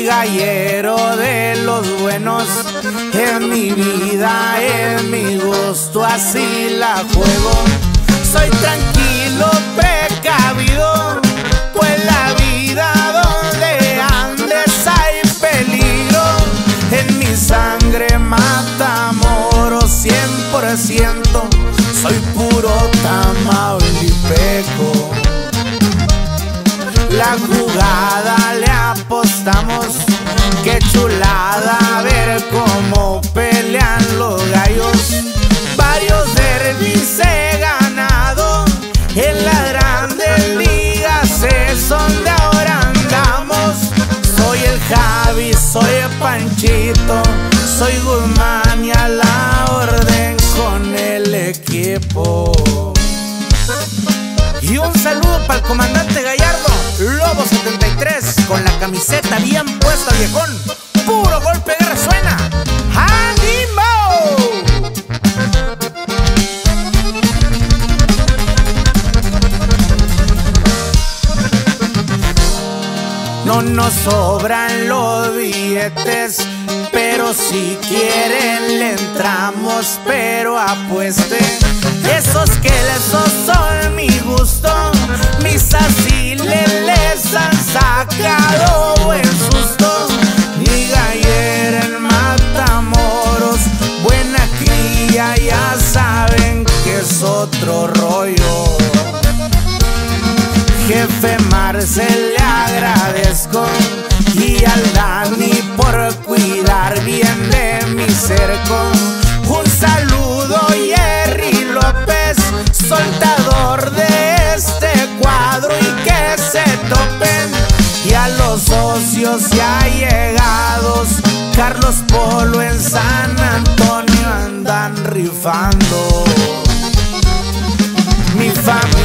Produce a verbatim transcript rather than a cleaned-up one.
gallero de los buenos, en mi vida, en mi gusto, así la juego. Soy tranquilo, precavido, pues la vida donde andes hay peligro. En mi sangre Matamoros cien por ciento, soy puro tamaulipeco. La jugada le apostamos, qué chulada ver cómo pelean los gallos. Varios derbis he ganado, en las grandes ligas es donde ahora andamos. Soy el Javi, soy el Panchito, soy Guzmán y a la orden con el equipo. Y un saludo para el comandante Gallardo, Lobo setenta y tres, con la camiseta bien puesta, viejón. Puro golpe de guerra suena. ¡Ánimo! No nos sobran los billetes, pero si quieren le entramos, pero apueste. Esos que esos son mi gusto, mis asiles les han sacado buen susto. Mi gallera en Matamoros, buena cría, ya saben que es otro rollo. Jefe Marcel le agradezco, y al Dani por cuidar bien de mi cerco. Un saludo Jerry López, soltador de este cuadro, y que se topen. Y a los socios ya llegados, Carlos Polo en San Antonio andan rifando. Mi familia